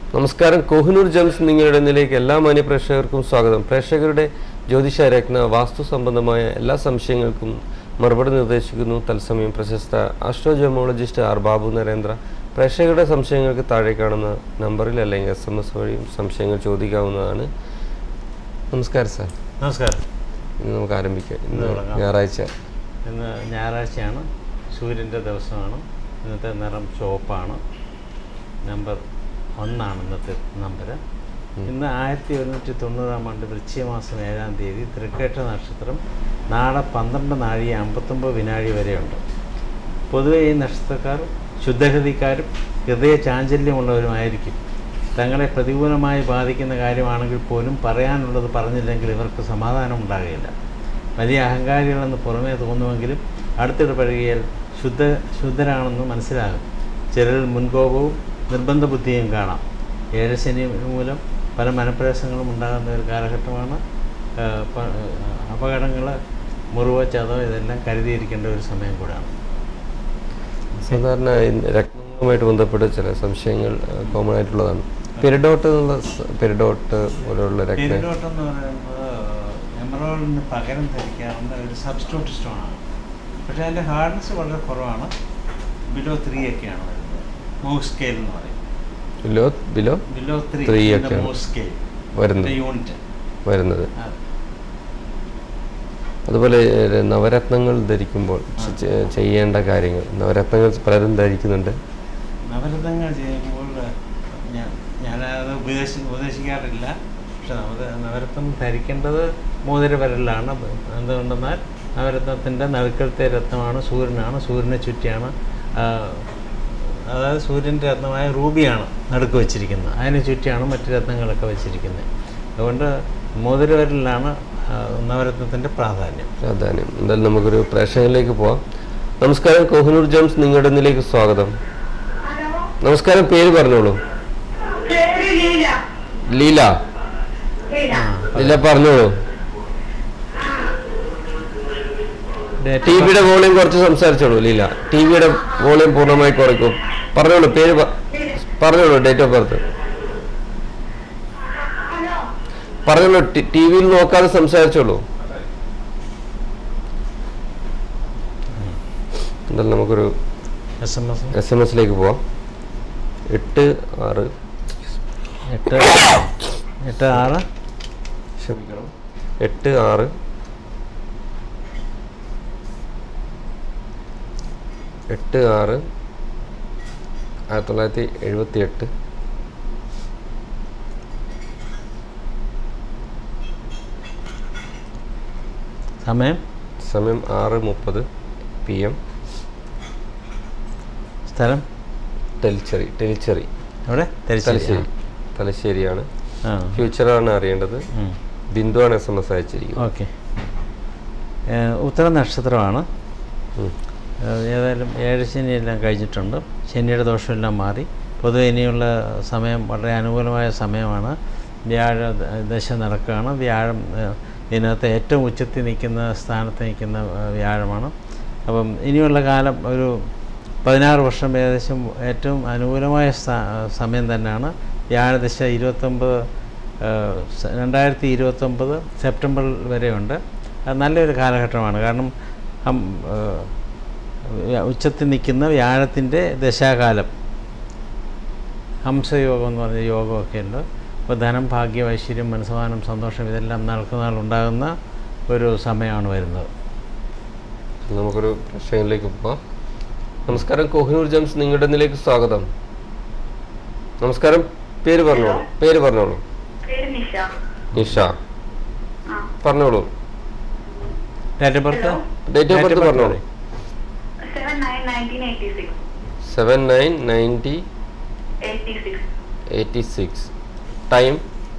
നമസ്കാരം. കോഹിനൂർ ജംസ് നിങ്ങളുടെ ഇന്നലേക്ക് എല്ലാ മാന്യ പ്രേക്ഷകർക്കും സ്വാഗതം. പ്രേക്ഷകരുടെ ജ്യോതിഷ രത്ന വാസ്തു സംബന്ധമായ എല്ലാ സംശയങ്ങൾക്കും മറുപടി നിർദ്ദേശിക്കുന്നു തത്സമയം പ്രശസ്ത ആസ്ട്രോജമോളജിസ്റ്റ് ആർ ബാബു നരേന്ദ്ര. പ്രേക്ഷകരുടെ സംശയങ്ങൾക്ക് താഴെ കാണുന്ന നമ്പറിൽ അല്ലെങ്കിൽ SMS വഴിയും സംശയങ്ങൾ ചോദിക്കാവുന്നതാണ്. നമസ്കാരം സാർ. നമസ്കാരം. ഇന്ന് നമുക്ക് ആരംഭിക്കാം. ഇന്ന് ഞായറാഴ്ച. ഇന്ന് ഞായറാഴ്ചയാണ്, സൂര്യൻ്റെ ദിവസമാണ്. ഇന്നത്തെ നിറം ചുവപ്പാണ്. നമ്പർ 1 ഇന്നത്തെ നമ്പർ. ഇന്ന് 1190 വൃശ്ചികമാസം 7-ാം തീയതി തൃക്കേട്ട നക്ഷത്രം നാളെ 12 നാഴി 59 വിനാഴി വരെയുണ്ട്. പൊതുവെ ഈ നക്ഷത്രക്കാർ ശുദ്ധഗതിക്കാരും ഹൃദയ ചാഞ്ചല്യമുള്ളവരുമായിരിക്കും. തങ്ങളെ പ്രതികൂലമായി ബാധിക്കുന്ന കാര്യമാണെങ്കിൽ പോലും പറയാനുള്ളത് പറഞ്ഞില്ലെങ്കിൽ ഇവർക്ക് സമാധാനം ഉണ്ടാകുകയില്ല. വലിയ അഹങ്കാരികളെന്ന് പുറമേ തോന്നുമെങ്കിലും അടുത്തിടപഴകിയാൽ ശുദ്ധരാണെന്ന് മനസ്സിലാകും. ചിലരിൽ മുൻകോപവും നിർബന്ധ ബുദ്ധിയും കാണാം. ഏഴശനി മൂലം പല മനപ്രയാസങ്ങളും ഉണ്ടാകുന്ന ഒരു കാലഘട്ടമാണ്. അപകടങ്ങൾ, മുറിവോ ചതോ ഇതെല്ലാം കരുതിയിരിക്കേണ്ട ഒരു സമയം കൂടാണ്. സാധാരണ രക്തങ്ങളുമായിട്ട് ബന്ധപ്പെട്ട ചില സംശയങ്ങൾ കോമൺ ആയിട്ടുള്ളതാണ്. പെരിഡോട്ട് പോലെയുള്ള പെരിഡോട്ട് എന്ന് പറയുന്നത് എമറോളിന് പകരം ധരിക്കാവുന്ന ഒരു സബ്സ്റ്റിറ്റ്യൂട്ട് സ്റ്റോണാണ്. പക്ഷേ അതിൻ്റെ ഹാർഡ്നെസ് വളരെ കുറവാണ്. ബിലോ 3 ഒക്കെയാണ് വരുന്നത്. മൗസ് സ്കെയിൽ എന്ന് പറയും. ബിലോ 3 മൗസ് സ്കെയിൽ യൂണിറ്റ് വരുന്നത്. അതുപോലെ നവരത്നങ്ങൾ ധരിക്കുമ്പോൾ ചെയ്യേണ്ട കാര്യങ്ങൾ. നവരത്നങ്ങൾ പലരും ധരിക്കുന്നുണ്ട്. നവരത്നങ്ങൾ ചെയ്യുമ്പോൾ ഞാനത് ഉപദേശിക്കാറില്ല. പക്ഷെ നവരത്നം ധരിക്കേണ്ടത് മോതിരവിരലിലാണ്. എന്തുകൊണ്ടെന്നാൽ നവരത്നത്തിൻ്റെ നടുക്കലത്തെ രത്നമാണ് സൂര്യനാണ്. സൂര്യനെ ചുറ്റിയാണ്, അതായത് സൂര്യൻ്റെ രത്നമായ റൂബിയാണ് നടുക്ക് വെച്ചിരിക്കുന്നത്. അതിനെ ചുറ്റിയാണ് മറ്റ് രത്നങ്ങളൊക്കെ വെച്ചിരിക്കുന്നത്. അതുകൊണ്ട് മോതിരവിരലിലാണ് നവരത്നത്തിൻ്റെ പ്രാധാന്യം. എന്തായാലും നമുക്കൊരു പ്രേക്ഷകരിലേക്ക് പോവാം. നമസ്കാരം. കോഹിനൂർ ജംസ് നിങ്ങളുടെ ഇന്നിലേക്ക് സ്വാഗതം. നമസ്കാരം. പേര് പറഞ്ഞോളൂ. ലീല. ലീല പറഞ്ഞോളൂ. ടിവിയുടെ വോളിയം കുറച്ച് സംസാരിച്ചോളൂ. ലീല, ടിവിയുടെ വോളിയം പൂർണ്ണമായി കുറയ്ക്കും. പറഞ്ഞോളൂ. പേര് പറഞ്ഞോളൂ. ഡേറ്റ് ഓഫ് ബർത്ത് പറഞ്ഞോളൂ. ടിവിയിൽ നോക്കാതെ സംസാരിച്ചോളൂ. എന്തായാലും നമുക്കൊരു SMS പോവാം. 86 ക്ഷമിക്കണം 86 1978. സമയം 6:30 PM. സ്ഥലം ടെലിച്ചേരി. എവിടെ? തലശ്ശേരിയാണ്. ഫ്യൂച്ചറാണ് അറിയേണ്ടത്. ബിന്ദുവാണ് SMS അയച്ചിരിക്കുന്നത്. ഓക്കെ. ഉത്തര നക്ഷത്രമാണ്. ഏതായാലും 7 ശനിയെല്ലാം കഴിഞ്ഞിട്ടുണ്ട്. ശനിയുടെ ദോഷമെല്ലാം മാറി. പൊതുവെ ഇനിയുള്ള സമയം വളരെ അനുകൂലമായ സമയമാണ്. വ്യാഴ ദശ നടക്കുകയാണ്. വ്യാഴം ഇതിനകത്ത് ഏറ്റവും ഉച്ചത്തിൽ നിൽക്കുന്ന സ്ഥാനത്ത് നിൽക്കുന്ന വ്യാഴമാണ്. അപ്പം ഇനിയുള്ള കാലം ഒരു 16 വർഷം ഏകദേശം ഏറ്റവും അനുകൂലമായ സമയം തന്നെയാണ്. വ്യാഴദശ 2029 സെപ്റ്റംബർ വരെയുണ്ട്. അത് നല്ലൊരു കാലഘട്ടമാണ്. കാരണം ഉച്ചത്തിൽ നിൽക്കുന്ന വ്യാഴത്തിൻ്റെ ദശാകാലം, ഹംസയോഗം എന്ന് പറഞ്ഞ യോഗമൊക്കെ ഉണ്ട്. അപ്പോൾ ധനം, ഭാഗ്യം, ഐശ്വര്യം, മനസ്സമാനം, സന്തോഷം ഇതെല്ലാം നാൾക്കുനാളുണ്ടാകുന്ന ഒരു സമയമാണ് വരുന്നത്. നമുക്കൊരു പ്രശ്നങ്ങളിലേക്ക് പോകാം. നമസ്കാരം. കോഹിനൂർ ജംസ് നിങ്ങളുടെ ഇന്നിലേക്ക് സ്വാഗതം. നമസ്കാരം. പേര് പറഞ്ഞോളൂ. നിഷ. പറഞ്ഞോളൂ. ഡേറ്റ് ഓഫ് ബർത്ത് പറഞ്ഞോളൂ. 7/9/1986. Time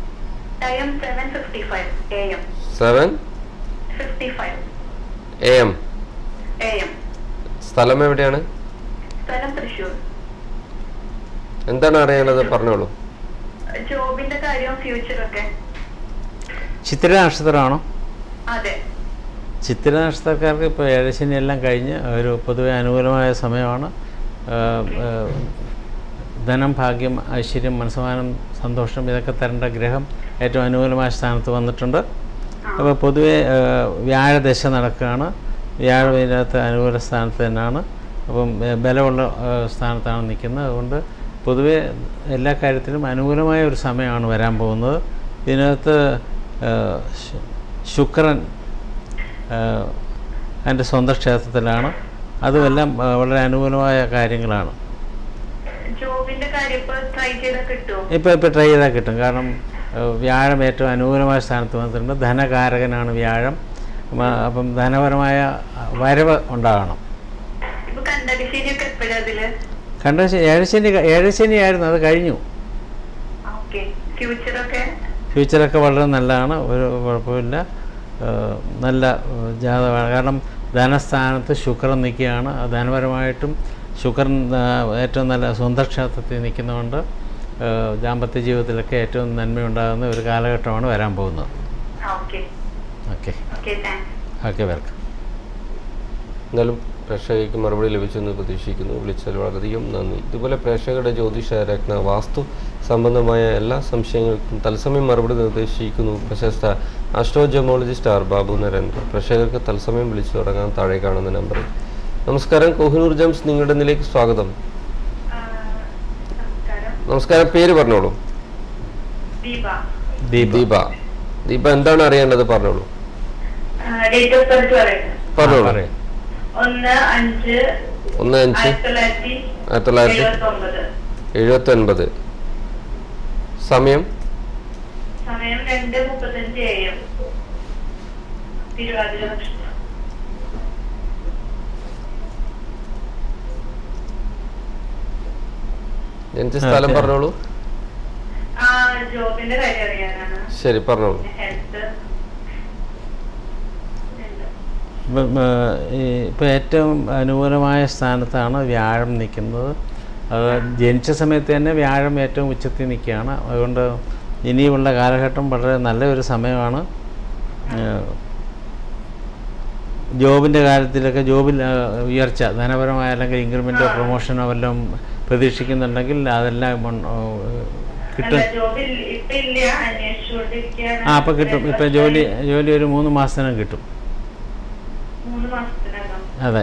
7:55 AM. സ്ഥലം എവിടെയാണ്? തൃശ്ശൂർ. എന്താണ് അറിയാനുള്ളത്? പറഞ്ഞോളൂ. ജോബിന്റെ കാര്യം, ഫ്യൂച്ചറൊക്കെ. ചിത്തിര നക്ഷത്രമാണോ? അതെ. ചിത്തിര നക്ഷത്രക്കാർക്ക് ഇപ്പോൾ 7 ശനി എല്ലാം കഴിഞ്ഞ് ഒരു പൊതുവെ അനുകൂലമായ സമയമാണ്. ധനം, ഭാഗ്യം, ഐശ്വര്യം, മനസ്സമാനം, സന്തോഷം ഇതൊക്കെ തരേണ്ട ഗ്രഹം ഏറ്റവും അനുകൂലമായ സ്ഥാനത്ത് വന്നിട്ടുണ്ട്. അപ്പോൾ പൊതുവേ വ്യാഴദശ നടക്കുകയാണ്. വ്യാഴം ഇതിനകത്ത് അനുകൂല സ്ഥാനത്ത് തന്നെയാണ്. അപ്പം ബലമുള്ള സ്ഥാനത്താണ് നിൽക്കുന്നത്. അതുകൊണ്ട് പൊതുവേ എല്ലാ കാര്യത്തിലും അനുകൂലമായ ഒരു സമയമാണ് വരാൻ പോകുന്നത്. ഇതിനകത്ത് ശുക്രൻ എൻ്റെ സ്വന്തം ക്ഷേത്രത്തിലാണ്. അതുമെല്ലാം വളരെ അനുകൂലമായ കാര്യങ്ങളാണ്. ഇപ്പോൾ ട്രൈ ചെയ്താൽ കിട്ടും. കാരണം വ്യാഴം ഏറ്റവും അനുകൂലമായ സ്ഥാനത്ത് വന്നിട്ടുണ്ട്. ധനകാരകനാണ് വ്യാഴം. അപ്പം ധനപരമായ വരവ് ഉണ്ടാകണം. ഏഴശനി ആയിരുന്നു, അത് കഴിഞ്ഞു. ഫ്യൂച്ചറൊക്കെ വളരെ നല്ലതാണ്, ഒരു കുഴപ്പമില്ല. നല്ല ജാതകമാണ്. കാരണം ധനസ്ഥാനത്ത് ശുക്രൻ നിൽക്കുകയാണ്. ധനപരമായിട്ടും ശുക്രൻ ഏറ്റവും നല്ല സ്വന്തക്ഷേത്രത്തിൽ നിൽക്കുന്നതുകൊണ്ട് ദാമ്പത്യ ജീവിതത്തിലൊക്കെ ഏറ്റവും നന്മയുണ്ടാകുന്ന ഒരു കാലഘട്ടമാണ് വരാൻ പോകുന്നത്. Okay welcome. എന്നാലും പ്രേക്ഷകർക്ക് മറുപടി ലഭിച്ചെന്ന് പ്രതീക്ഷിക്കുന്നു. വിളിച്ചാൽ വളരെയധികം നന്ദി. ഇതുപോലെ പ്രേക്ഷകരുടെ ജ്യോതിഷരത്ന വാസ്തു സംബന്ധമായ എല്ലാ സംശയങ്ങൾക്കും തത്സമയം മറുപടി നിർദ്ദേശിക്കുന്നു പ്രശസ്ത ആസ്ട്രോജമോളജിസ്റ്റ് ആർ ബാബു നരേന്ദ്ര. പ്രേക്ഷകർക്ക് തത്സമയം വിളിച്ചു തുടങ്ങാൻ താഴെ കാണുന്ന നമ്പറിൽ. നമസ്കാരം, കോഹിനൂർ ജംസ് നിങ്ങളുടെ ഇതിലേക്ക് സ്വാഗതം. നമസ്കാരം, പേര് പറഞ്ഞോളൂ. ദീപ. ദീപ, എന്താണ് അറിയേണ്ടത്? പറഞ്ഞോളൂ. പറഞ്ഞോളൂ. 1-5-1979. സമയം 2:35 AM. തിരുവാതിര നക്ഷത്രം. ജനിച്ച സ്ഥലം പറഞ്ഞോളൂ. ജോബിന്റെ കാര്യം അറിയാനാണ്. ശരി, പറഞ്ഞോളൂ. ഇപ്പോൾ ഏറ്റവും അനുകൂലമായ സ്ഥാനത്താണ് വ്യാഴം നിൽക്കുന്നത്. അത് ജനിച്ച സമയത്ത് തന്നെ വ്യാഴം ഏറ്റവും ഉച്ചത്തിൽ നിൽക്കുകയാണ്. അതുകൊണ്ട് ഇനിയുള്ള കാലഘട്ടം വളരെ നല്ലൊരു സമയമാണ്. ജോബിൻ്റെ കാര്യത്തിലൊക്കെ ജോബിൽ ഉയർച്ച, ധനപരമായ അല്ലെങ്കിൽ ഇൻക്രിമെൻറ്റോ പ്രൊമോഷനോ വല്ലതും പ്രതീക്ഷിക്കുന്നുണ്ടെങ്കിൽ അതെല്ലാം കിട്ടും. അപ്പോൾ കിട്ടും. ഇപ്പം ജോലി ഒരു 3 മാസത്തിനും കിട്ടും. അതെ.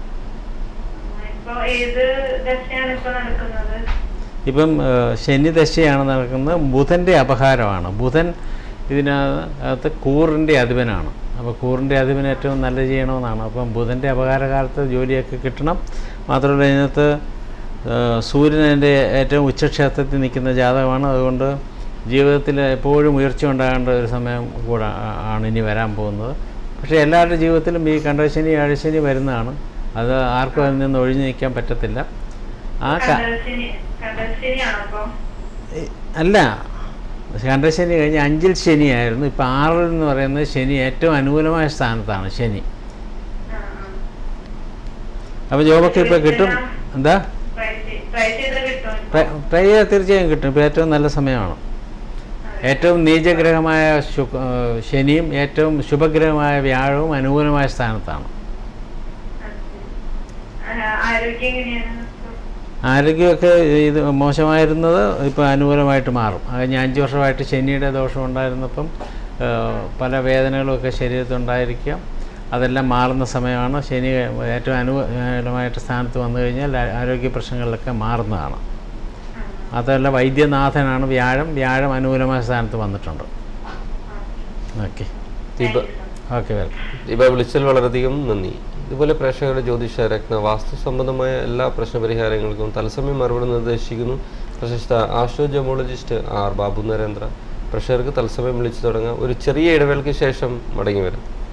ഇപ്പം ശനി ദശയാണ് നടക്കുന്നത്. ബുധൻ്റെ അപഹാരമാണ്. ബുധൻ ഇതിനകത്ത് കൂറിൻ്റെ അധിപനാണ്. അപ്പോൾ കൂറിൻ്റെ അധിപൻ ഏറ്റവും നല്ല ചെയ്യണമെന്നാണ്. അപ്പം ബുധൻ്റെ അപഹാരകാലത്ത് ജോലിയൊക്കെ കിട്ടണം. മാത്രമല്ല ഇതിനകത്ത് സൂര്യൻ എൻ്റെ ഏറ്റവും ഉച്ചക്ഷേത്രത്തിൽ നിൽക്കുന്ന ജാതകമാണ്. അതുകൊണ്ട് ജീവിതത്തിൽ എപ്പോഴും ഉയർച്ച ഉണ്ടാകേണ്ട ഒരു സമയം കൂടെ ആണ് ഇനി വരാൻ പോകുന്നത്. പക്ഷേ എല്ലാവരുടെ ജീവിതത്തിലും ഈ കണ്ടശനി ആഴ്ചശനി വരുന്നതാണ്. അത് ആർക്കും അതിൽ നിന്ന് ഒഴിഞ്ഞു നിൽക്കാൻ പറ്റത്തില്ല. അല്ല, കണ്ടശനി കഴിഞ്ഞ് 5-ൽ ശനിയായിരുന്നു. ഇപ്പം 6 എന്ന് പറയുന്നത് ശനി ഏറ്റവും അനുകൂലമായ സ്ഥാനത്താണ് ശനി. അപ്പോൾ ജോബൊക്കെ ഇപ്പോൾ കിട്ടും. എന്താ ട്രൈ ചെയ്താൽ തീർച്ചയായും കിട്ടും. ഇപ്പോൾ ഏറ്റവും നല്ല സമയമാണ്. ഏറ്റവും നീചഗ്രഹമായ ശനിയും ഏറ്റവും ശുഭഗ്രഹമായ വ്യാഴവും അനുകൂലമായ സ്ഥാനത്താണ്. ആരോഗ്യമൊക്കെ ഇത് മോശമായിരുന്നത് ഇപ്പോൾ അനുകൂലമായിട്ട് മാറും. കഴിഞ്ഞ 5 വർഷമായിട്ട് ശനിയുടെ ദോഷം ഉണ്ടായിരുന്നപ്പം പല വേദനകളുമൊക്കെ ശരീരത്തുണ്ടായിരിക്കാം. അതെല്ലാം മാറുന്ന സമയമാണ്. ശനി ഏറ്റവും അനുകൂലമായിട്ട് സ്ഥാനത്ത് വന്നു കഴിഞ്ഞാൽ ആരോഗ്യ പ്രശ്നങ്ങളിലൊക്കെ മാറുന്നതാണ്. അതല്ല, വൈദ്യനാഥനാണ് വ്യാഴം. വ്യാഴം അനുകൂലമായ സ്ഥാനത്ത് വന്നിട്ടുണ്ട്. Okay welcome. ദീപ, വിളിച്ചതിൽ വളരെയധികം നന്ദി. ഇതുപോലെ പ്രേക്ഷകരുടെ ജ്യോതിഷരത്ന വാസ്തു സംബന്ധമായ എല്ലാ പ്രശ്നപരിഹാരങ്ങൾക്കും തത്സമയം മറുപടി നിർദ്ദേശിക്കുന്നു പ്രശസ്ത ആസ്ട്രോജമോളജിസ്റ്റ് ആർ ബാബു നരേന്ദ്ര. പ്രേക്ഷകർക്ക് തത്സമയം വിളിച്ചു തുടങ്ങാം. ഒരു ചെറിയ ഇടവേളയ്ക്ക് ശേഷം മടങ്ങി വരാം.